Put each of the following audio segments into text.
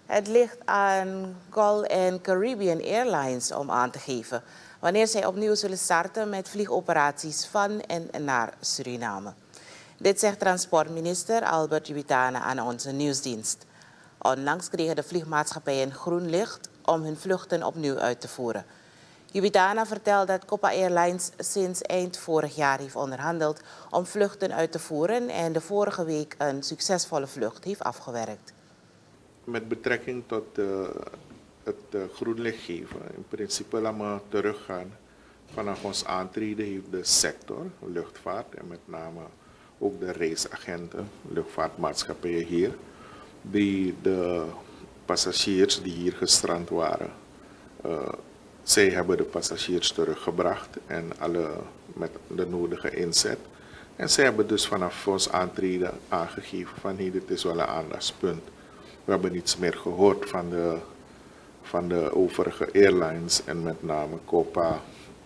Het ligt aan Gulf en Caribbean Airlines om aan te geven wanneer zij opnieuw zullen starten met vliegoperaties van en naar Suriname. Dit zegt transportminister Albert Jubitana aan onze nieuwsdienst. Onlangs kregen de vliegmaatschappijen groen licht om hun vluchten opnieuw uit te voeren. Jubitana vertelt dat Copa Airlines sinds eind vorig jaar heeft onderhandeld om vluchten uit te voeren en de vorige week een succesvolle vlucht heeft afgewerkt. Met betrekking tot het groen licht geven, in principe laten we teruggaan. Vanaf ons aantreden heeft de sector, luchtvaart en met name ook de reisagenten, luchtvaartmaatschappijen hier, die de passagiers die hier gestrand waren, zij hebben de passagiers teruggebracht en alle met de nodige inzet. En zij hebben dus vanaf ons aantreden aangegeven van hey, dit is wel een aandachtspunt. We hebben niets meer gehoord van de overige airlines en met name Copa,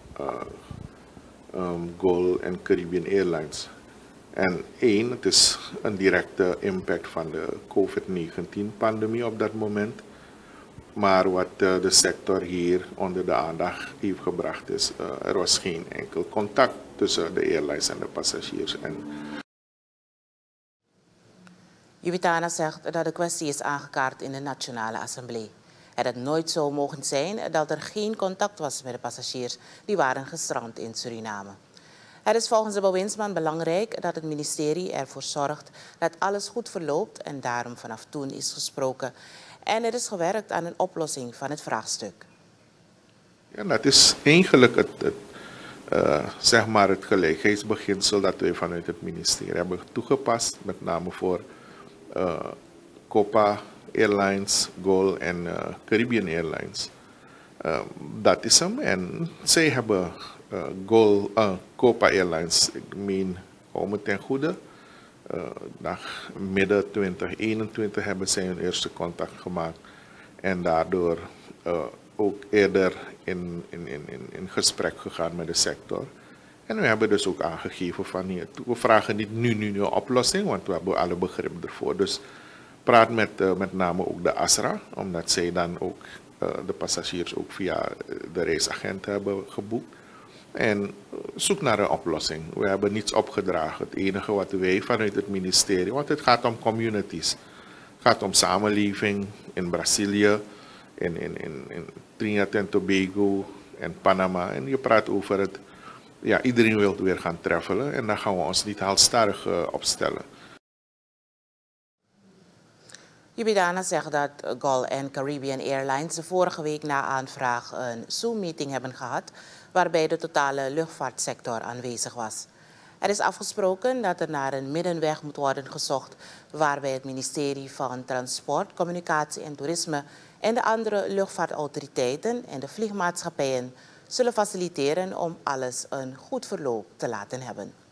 Gulf en Caribbean Airlines. En het is een directe impact van de COVID-19-pandemie op dat moment. Maar wat de sector hier onder de aandacht heeft gebracht is, er was geen enkel contact tussen de airlines en de passagiers. Jubitana zegt dat de kwestie is aangekaart in de Nationale Assemblée. En het nooit zo mogen zijn dat er geen contact was met de passagiers die waren gestrand in Suriname. Het is volgens de bewindsman belangrijk dat het ministerie ervoor zorgt dat alles goed verloopt en daarom vanaf toen is gesproken. En er is gewerkt aan een oplossing van het vraagstuk. Ja, dat is eigenlijk het gelijkheidsbeginsel dat wij vanuit het ministerie hebben toegepast, met name voor Copa Airlines, Gulf en Caribbean Airlines. Dat is hem. En zij hebben Copa Airlines, ik meen, hou me ten goede, midden 2021 hebben zij hun eerste contact gemaakt. En daardoor ook eerder in gesprek gegaan met de sector. En we hebben dus ook aangegeven van hier, we vragen niet nu een oplossing, want we hebben alle begrip ervoor. Dus praat met name ook de ASRA, omdat zij dan ook de passagiers ook via de reisagent hebben geboekt. En zoek naar een oplossing. We hebben niets opgedragen. Het enige wat wij vanuit het ministerie, want het gaat om communities. Het gaat om samenleving in Brazilië, in Trinidad en Tobago en Panama. En je praat over het, ja, iedereen wil weer gaan travelen en dan gaan we ons niet halstarrig opstellen. Jubitana zegt dat Gulf en Caribbean Airlines de vorige week na aanvraag een Zoom-meeting hebben gehad, waarbij de totale luchtvaartsector aanwezig was. Er is afgesproken dat er naar een middenweg moet worden gezocht, waarbij het ministerie van Transport, Communicatie en Toerisme en de andere luchtvaartautoriteiten en de vliegmaatschappijen zullen faciliteren om alles een goed verloop te laten hebben.